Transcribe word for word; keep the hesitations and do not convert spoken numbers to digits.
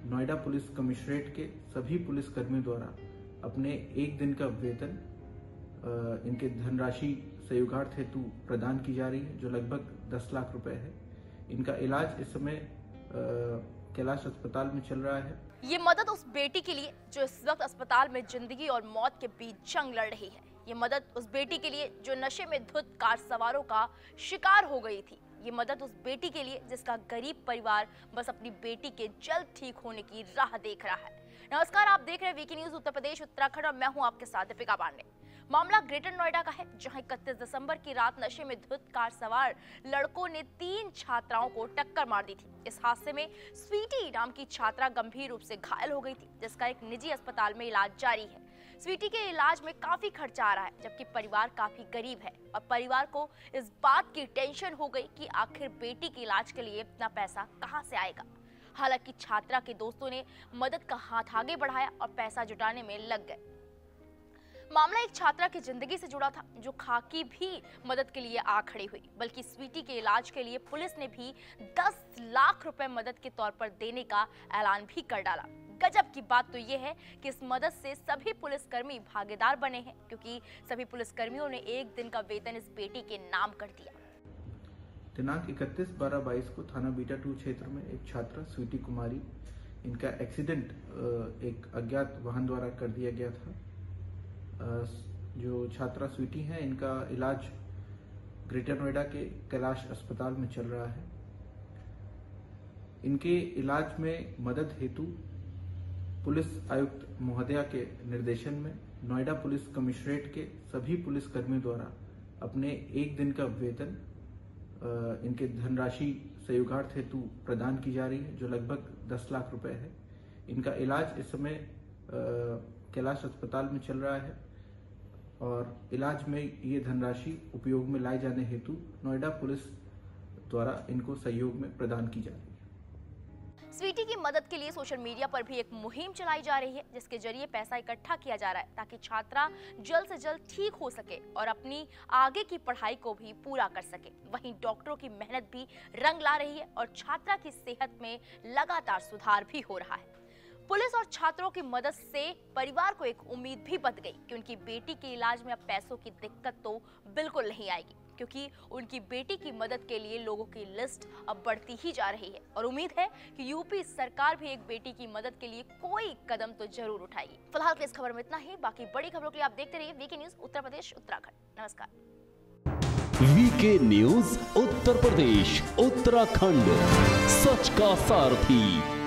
Noida police commissionerate के सभी police कर्मियों द्वारा अपने एक दिन का वेतन इनके धनराशि संयोगार्थ हेतु प्रदान की जा रही है, जो लगभग दस लाख रुपए है। इनका इलाज इस समय कैलाश अस्पताल में चल रहा है। ये मदद उस बेटी के लिए जो इस वक्त अस्पताल में जिंदगी और मौत के बीच जंग लड़ रही है। ये मदद उस बेटी के लिए जो नशे में धुत कार सवारों का शिकार हो गई थी। ये मदद उस बेटी के लिए जिसका गरीब परिवार बस अपनी बेटी के जल्द ठीक होने की राह देख रहा है। नमस्कार, आप देख रहे हैं वीके न्यूज उत्तर प्रदेश उत्तराखंड और मैं हूं आपके साथ दीपिका पांडे। मामला ग्रेटर नोएडा का है, जहां इकतीस दिसंबर की रात नशे में धुत कार सवार लड़कों ने तीन छात्राओं को टक्कर मार दी थी। इस हादसे में स्वीटी नाम की छात्रा गंभीर रूप से घायल हो गई थी, जिसका एक निजी अस्पताल में इलाज जारी है। स्वीटी के इलाज में काफी खर्चा आ रहा है, जबकि परिवार काफी गरीब है और परिवार को इस बात की टेंशन हो गई कि आखिर बेटी के इलाज के लिए इतना पैसा कहां से आएगा। हालांकि छात्रा के दोस्तों ने मदद का हाथ आगे बढ़ाया और पैसा जुटाने में लग गए। मामला एक छात्रा की जिंदगी से जुड़ा था, जो खाकी भी मदद के लिए आ खड़ी हुई। बल्कि स्वीटी के इलाज के लिए पुलिस ने भी दस लाख रुपए मदद के तौर पर देने का ऐलान भी कर डाला। गजब की बात तो यह है कि इस मदद से सभी पुलिसकर्मी भागीदार बने हैं, क्योंकि सभी पुलिसकर्मियों ने एक दिन का वेतन इस बेटी के नाम कर दिया। दिनांक इकतीस बारह बाईस को थाना बीटा टू क्षेत्र में एक छात्रा स्वीटी कुमारी, इनका एक्सीडेंट एक अज्ञात वाहन द्वारा कर दिया गया था। जो छात्रा स्वीटी हैं, इनका इलाज ग्रेटर नोएडा के कैलाश अस्पताल में चल रहा है। इनके इलाज में मदद हेतु पुलिस आयुक्त महोदया के निर्देशन में नोएडा पुलिस कमिश्नरेट के सभी पुलिस कर्मियों द्वारा अपने एक दिन का वेतन इनके धनराशि संयोगार्थ हेतु प्रदान की जा रही है, जो लगभग दस लाख रुपए है। इनका इलाज इस समय कैलाश अस्पताल में चल रहा है और इलाज में ये धनराशि उपयोग में लाए जाने हेतु नोएडा पुलिस द्वारा इनको सहयोग में प्रदान की जा रही है। स्वीटी की मदद के लिए सोशल मीडिया पर भी एक मुहिम चलाई जा रही है, जिसके जरिए पैसा इकट्ठा किया जा रहा है ताकि छात्रा जल्द से जल्द ठीक हो सके और अपनी आगे की पढ़ाई को भी पूरा कर सके। वहीं डॉक्टरों की मेहनत भी रंग ला रही है और छात्रा की सेहत में लगातार सुधार भी हो रहा है। पुलिस और छात्रों की मदद से परिवार को एक उम्मीद भी बंध गई कि उनकी बेटी के इलाज में अब पैसों की दिक्कत तो बिल्कुल नहीं आएगी, क्योंकि उनकी बेटी की मदद के लिए लोगों की लिस्ट अब बढ़ती ही जा रही है और उम्मीद है कि यूपी सरकार भी एक बेटी की मदद के लिए कोई कदम तो जरूर उठाएगी। फिलहाल के इस खबर में इतना ही। बाकी बड़ी खबरों के लिए आप देखते रहिए वीके न्यूज उत्तर प्रदेश उत्तराखंड। नमस्कार। वीके न्यूज उत्तर प्रदेश उत्तराखंड, सच का सारथी।